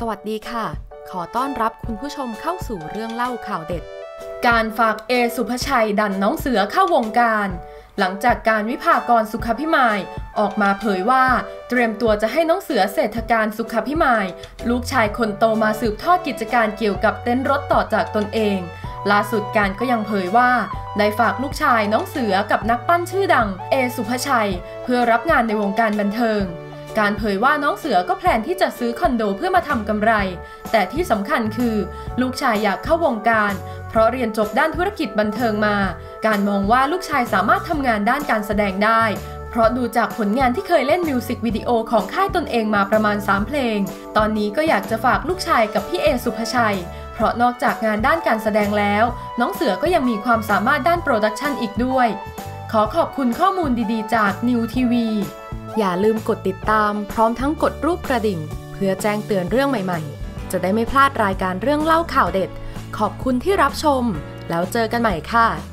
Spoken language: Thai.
สวัสดีค่ะขอต้อนรับคุณผู้ชมเข้าสู่เรื่องเล่าข่าวเด็ดการฝากสุภชัยดันน้องเสือเข้าวงการหลังจากการวิภากรสุขพิมายออกมาเผยว่าเตรียมตัวจะให้น้องเสือเศรษฐการสุขพิมายลูกชายคนโตมาสืบทอดกิจการเกี่ยวกับเต้นรถต่อจากตนเองล่าสุดการก็ยังเผยว่าได้ฝากลูกชายน้องเสือกับนักปั้นชื่อดังสุภชัยเพื่อรับงานในวงการบันเทิงการเผยว่าน้องเสือก็แพลนที่จะซื้อคอนโดเพื่อมาทำกำไรแต่ที่สำคัญคือลูกชายอยากเข้าวงการเพราะเรียนจบด้านธุรกิจบันเทิงมาการมองว่าลูกชายสามารถทำงานด้านการแสดงได้เพราะดูจากผลงานที่เคยเล่นมิวสิกวิดีโอของค่ายตนเองมาประมาณ3เพลงตอนนี้ก็อยากจะฝากลูกชายกับพี่สุภชัยเพราะนอกจากงานด้านการแสดงแล้วน้องเสือก็ยังมีความสามารถด้านโปรดักชันอีกด้วยขอขอบคุณข้อมูลดีๆจากนิวทีวีอย่าลืมกดติดตามพร้อมทั้งกดรูปกระดิ่งเพื่อแจ้งเตือนเรื่องใหม่ๆจะได้ไม่พลาดรายการเรื่องเล่าข่าวเด็ดขอบคุณที่รับชมแล้วเจอกันใหม่ค่ะ